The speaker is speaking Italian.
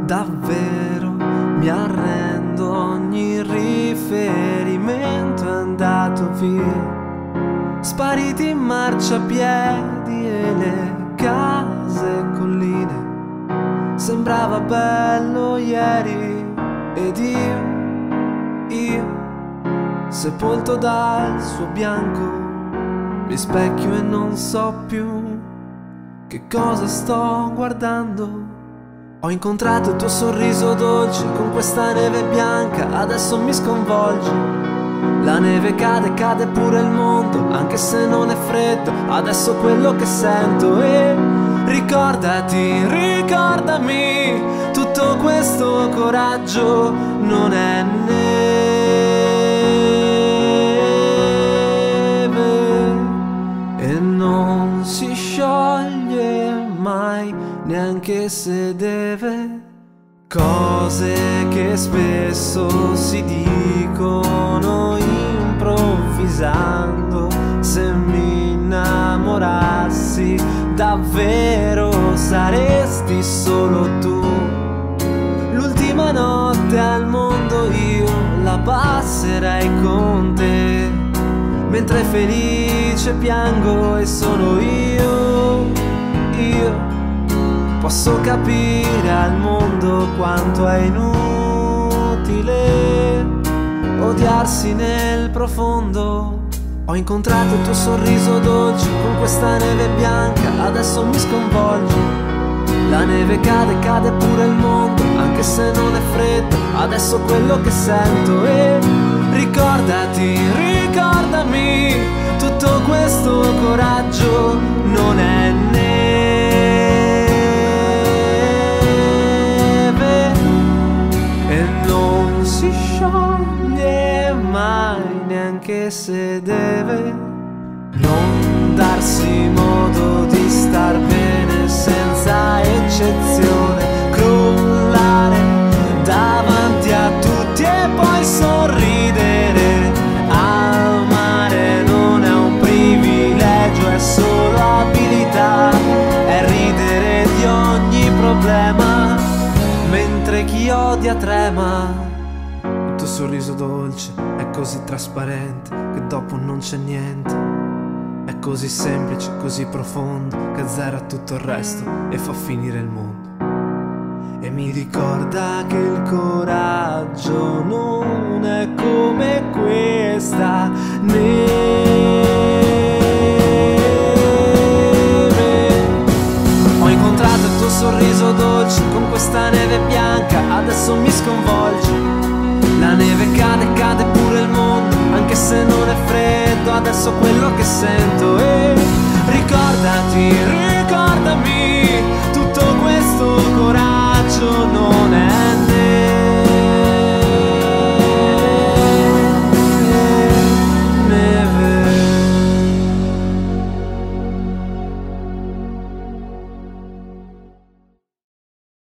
Davvero mi arrendo, ogni riferimento è andato via. Spariti in marciapiedi e le case e colline. Sembrava bello ieri ed io, sepolto dal suo bianco, mi specchio e non so più che cosa sto guardando. Ho incontrato il tuo sorriso dolce con questa neve bianca, adesso mi sconvolge. La neve cade, cade pure il mondo, anche se non è freddo, adesso quello che sento. E ricordati, ricordami, tutto questo coraggio non è neve e non si scioglie mai, neanche se deve. Cose che spesso si dicono improvvisando. Se mi innamorassi davvero saresti solo tu. L'ultima notte al mondo io la passerei con te, mentre felice piango e sono io. Posso capire al mondo quanto è inutile odiarsi nel profondo. Ho incontrato il tuo sorriso dolce con questa neve bianca, adesso mi sconvolge. La neve cade, cade pure il mondo, anche se non è freddo, adesso quello che sento. E ricordati, ricordami, tutto questo coraggio non è neve e non si scioglie mai, neanche se deve. Non darsi modo di star bene senza eccezione, crollare davanti a tutti e poi sorridere. Amare non è un privilegio, è solo abilità, è ridere di ogni problema mentre chi odia trema. Il tuo sorriso dolce è così trasparente che dopo non c'è niente. È così semplice, così profondo che azzera tutto il resto e fa finire il mondo. E mi ricorda che il coraggio non è come questa neve. Ho incontrato il tuo sorriso dolce con questa neve bianca, adesso mi sconvolge. La neve cade, cade pure il mondo, anche se non è freddo, adesso quello che sento. E ricordati,